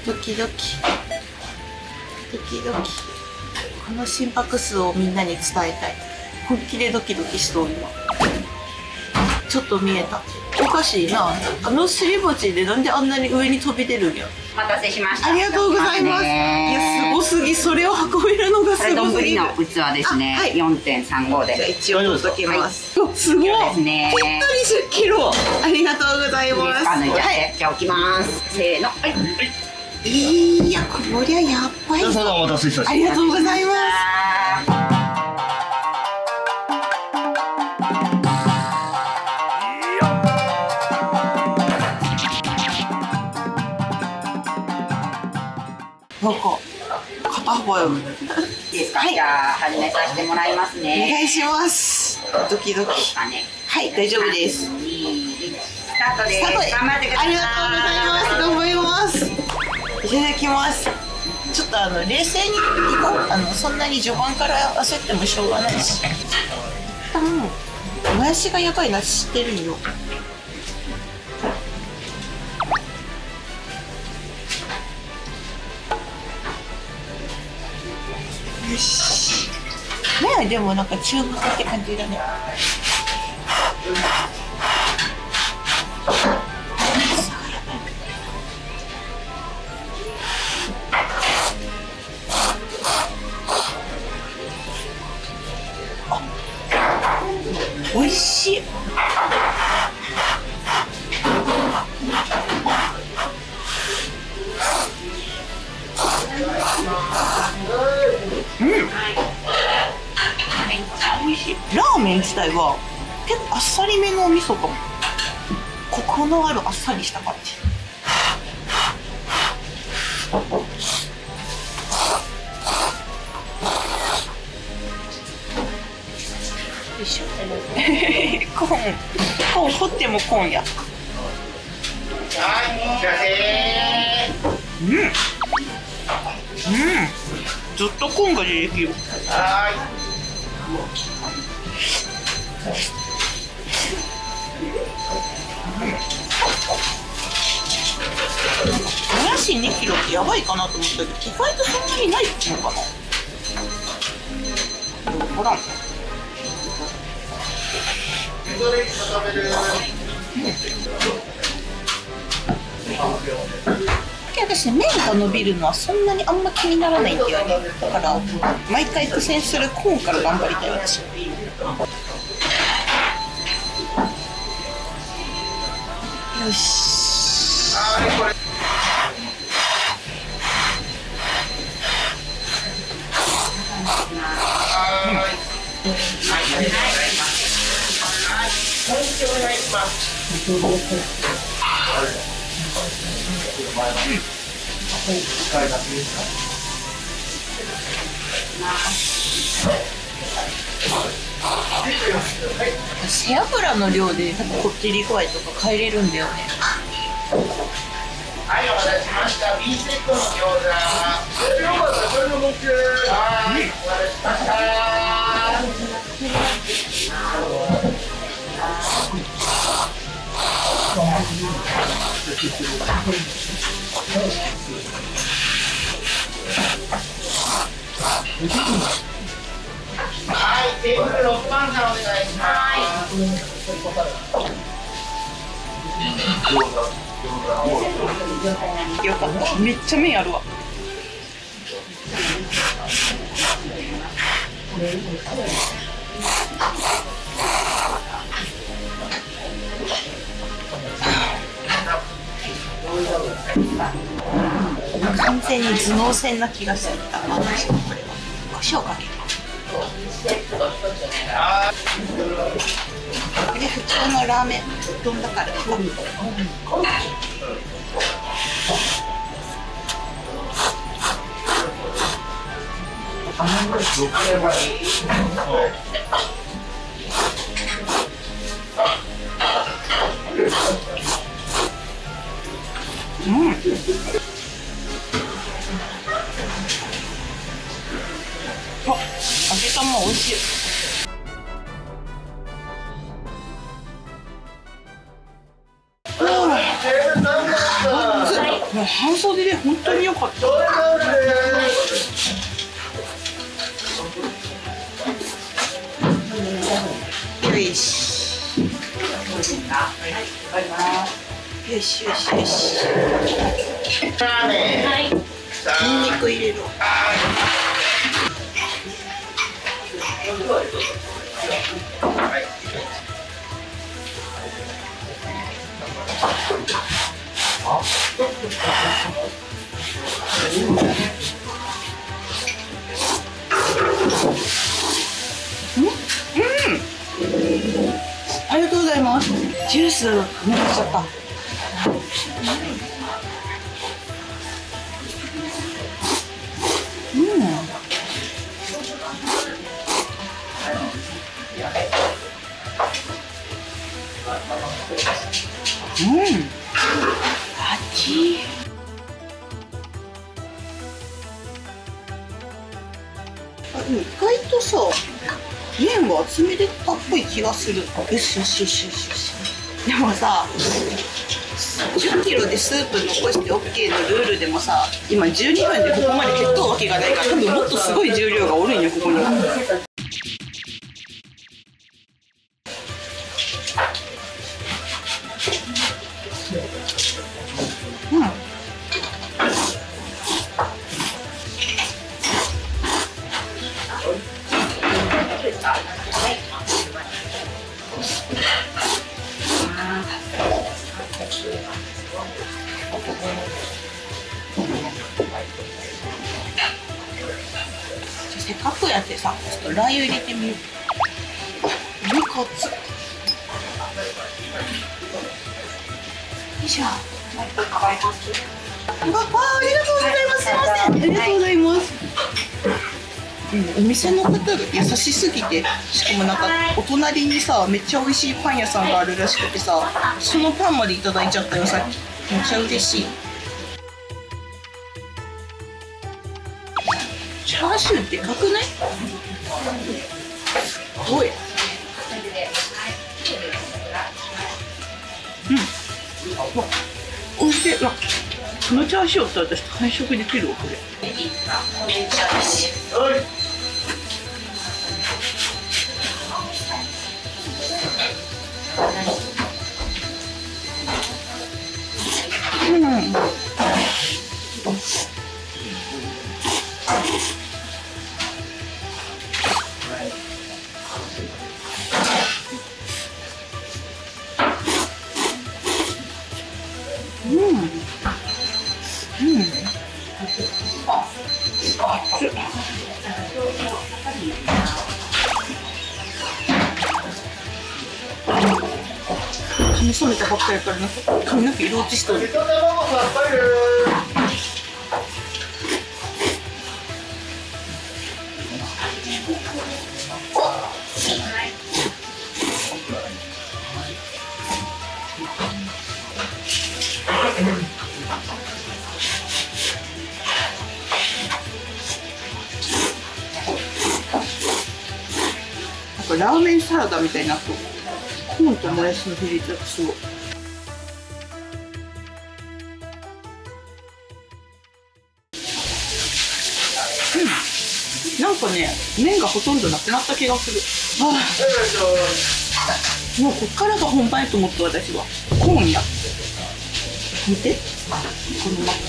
ドキドキドキドキ。この心拍数をみんなに伝えたい。本気でドキドキしそう今。ちょっと見えた。おかしいな。あのすり鉢でなんであんなに上に飛び出るんや。 お待たせしました。 ありがとうございます。いや、すごすぎ。それを運べるのがすごすぎる。 丼の器ですね。はい、4.35で。 じゃあ一応取っときます。すごい。 ですね。 ぴったり10キロ。ありがとうございます。 はい。じゃあ置きます。せーの。はい。 いや、こりゃやばい。 どうぞお待たせしました。 ありがとうございます。なんか片方よ。 いいですか。じゃあ始めさせてもらいますね。 お願いします。ドキドキ。はい、大丈夫です。 スタートです。頑張ってください。 ありがとうございます。頑張ります。いただきます。ちょっと冷静にいこう。そんなに序盤から焦ってもしょうがないし。もやしがやばいな、知ってるよ。よし。ねえ、でもなんか中太って感じだね。美味しい。うん。めっちゃ美味しい。ラーメン自体は結構あっさりめのお味噌かも。コクのあるあっさりした感じ。よいしょ。コーン掘ってもコーンや。うん。ずっとコーンが出てきる。もやし2キロってやばいかなと思ったけど、意外とそんなにないのかな。ほら。私麺が伸びるのはそんなにあんま気にならないんだよね。だから毎回苦戦するコーンから頑張りたい私。よし。背脂の量でこってり具合とか変えれるんだよね。 はい、お待たせしました。B セットの餃子。よかったらそれの僕。はい、お待たせしました。はい、テーブル6番さんお願いします。 よかった。めっちゃ麺あるわ。完全に頭脳戦な気がする。これは胡椒かける。これ普通のラーメン丼だから。揚げ玉美味しい。 も半袖で本当に良かった。よいし。よしよしよし。ニンニク入れる。ありがとうございます。ジュース飲みちゃった。意外とさ、麺が厚めでたっぽい気がする。よしよしよしよしよし。でもさ、10キロでスープ残して OK のルールでもさ、今12分でここまで減ったわけがないから、多分もっとすごい重量がおるんよ、ここに。せっかくやってさ、ちょっとラー油入れてみよう。お肉熱っ。よいしょ。ありがとうございます。すいません。ありがとうございます。お店の方が優しすぎて、しかもなんかお隣にさ、めっちゃ美味しいパン屋さんがあるらしくてさ、そのパンまでいただいちゃったよ、さっき。めっちゃ嬉しい。チャーシューでかくない？すごい。おいしい。このチャーシューって私完食できるわ、これ。めっちゃ美味しい。髪染めたばっかりからなんか髪の毛色落ちしとる。なんかラーメンサラダみたいになってる。コーンともやしの比率がすごい。なんかね、麺がほとんどなくなった気がする。もうこっからが本番やと思った私は。コーンや。見て。このまま。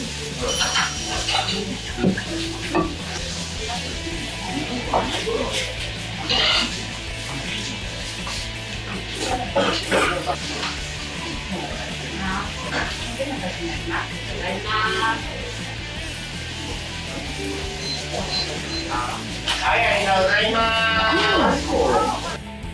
はい、ありがとうございます。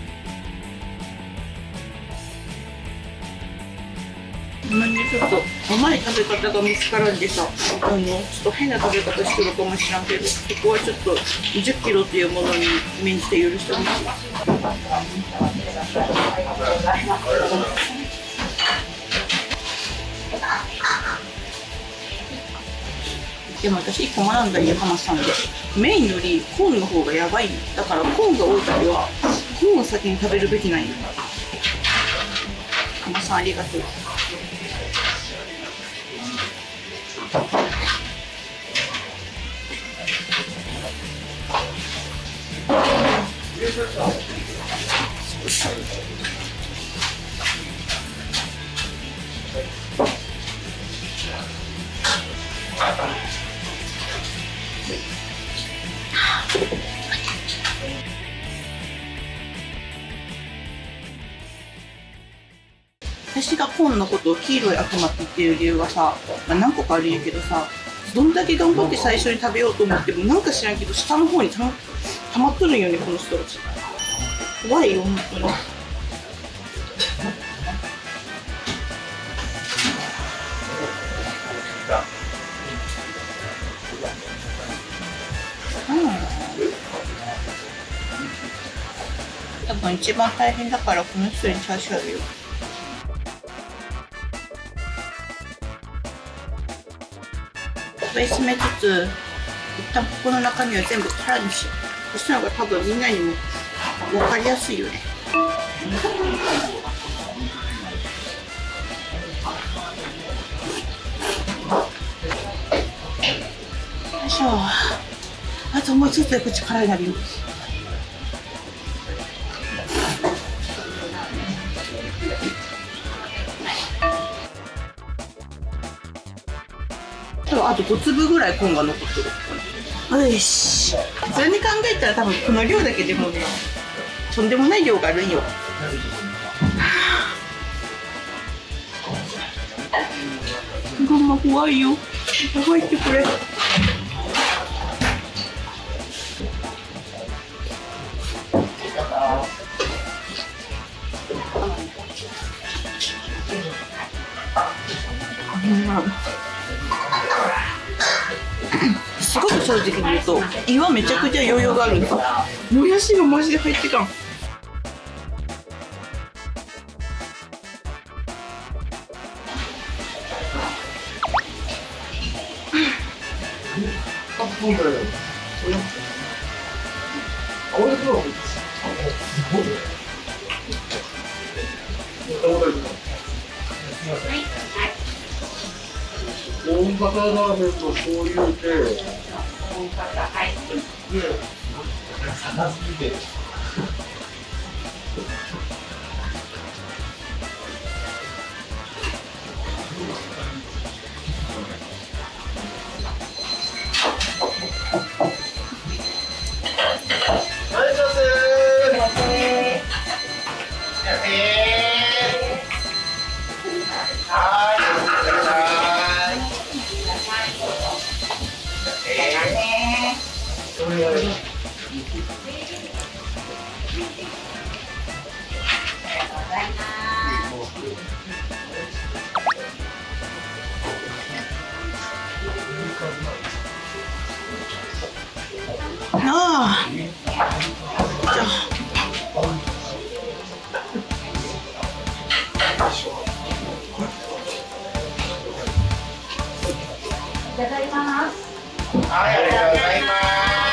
ちょっと甘い食べ方が見つからんでさ、ちょっと変な食べ方してるかもしらんけど、そこはちょっと10キロっていうものに免じて許してほしい。でも私1個学んだ横浜さんで、メインよりコーンの方がやばい。だからコーンが多い時はコーンを先に食べるべきなんよ。浜さんありがとう。 本のことを黄色い悪魔って言ってる理由がさ、まあ、何個かあるんやけどさ、どんだけ頑張って最初に食べようと思ってもなんか知らんけど下の方に溜まっとるんよね、この人たち。怖いよ本当に。多分一番大変だからこの人にチャーシューあげよう。食べ進めつつ一旦ここの中身は全部空にしよう。そしたら多分みんなにも分かりやすいよね。よいしょ。あともうちょっとで口辛いなるよ。あと5粒ぐらいコーンが残ってる。よし。それに考えたら多分この量だけでもね、とんでもない量があるんよ。ガンマ怖いよ。入ってくれ。すごく正直に言うと胃はめちゃくちゃ余裕があるんですよ。もやしがマジで入ってたん。 大型ラーメンと醤油で、 ああ、じゃあいただきます。 はい、ありがとうございます。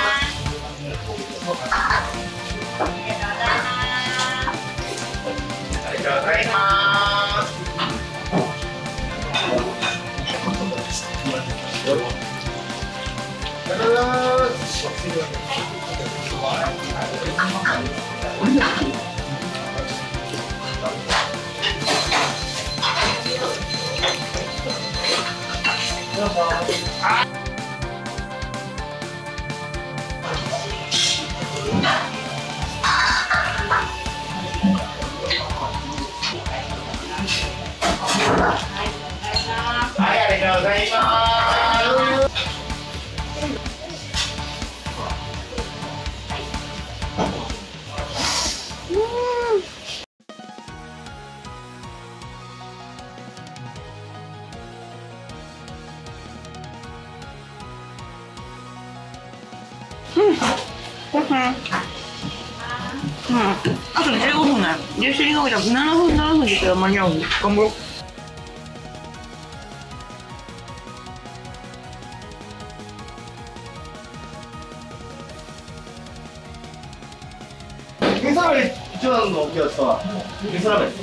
ありがとうございます。はい、ありがとうございます。 あと15分だよ。17分だ。7分でしたら間に合う。頑張ろう。 味噌ラーメン一番のお客様。味噌ラーメン。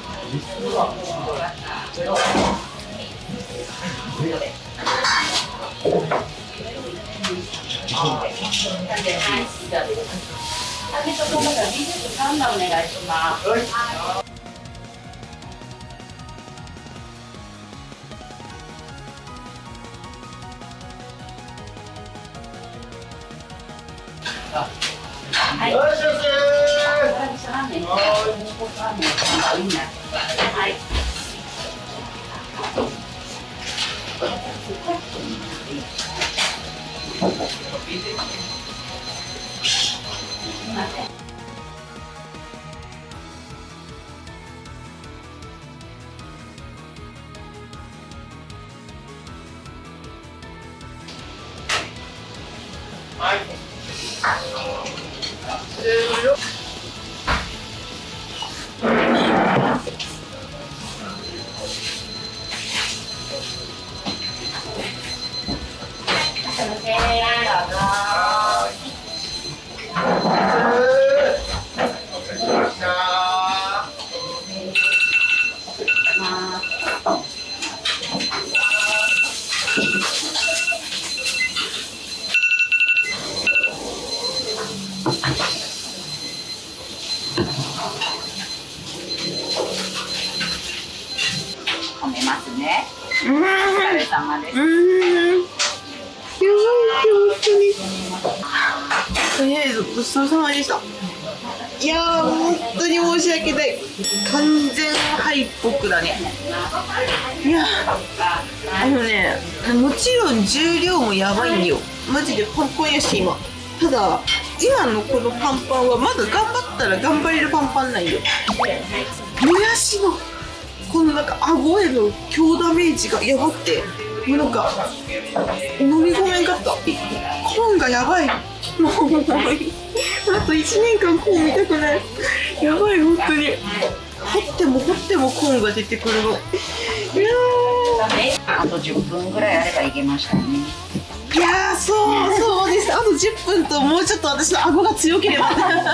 お願いします。はい。 よろしく。 はい。 はい。 込めますね。お疲れ様です。 やばい本当に。とりあえずごちそうさまでした。いやー本当に申し訳ない。完全敗北だね。いやもちろん重量もやばいんよ。マジでパンパンやし今。ただ今のこのパンパンはまだ頑張ったら頑張れるパンパンなんよ。もやしのこのなんか顎への強ダメージがやばくて、もうなんか飲み込めんかった。コーンがやばい。もうあと1年間コーン見たくない。やばい本当に。掘っても掘ってもコーンが出てくるの。いやあと10分ぐらいあればいけましたね。 いやーそうです。あと10分ともうちょっと私の顎が強ければ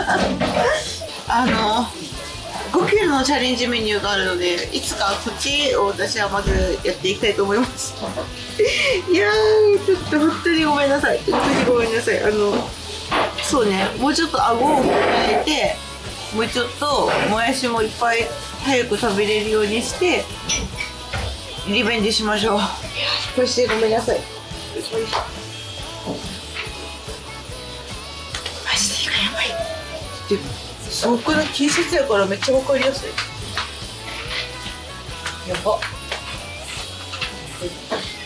5キロのチャレンジメニューがあるので、いつかこっちを私はまずやっていきたいと思いますいやーちょっと本当にごめんなさい。本当にごめんなさい。そうね、もうちょっと顎を鍛えて、もうちょっともやしもいっぱい早く食べれるようにしてリベンジしましょう。そしてごめんなさい。マジでやばい。でそこの T シャツやからめっちゃわかりやすい。やばっ。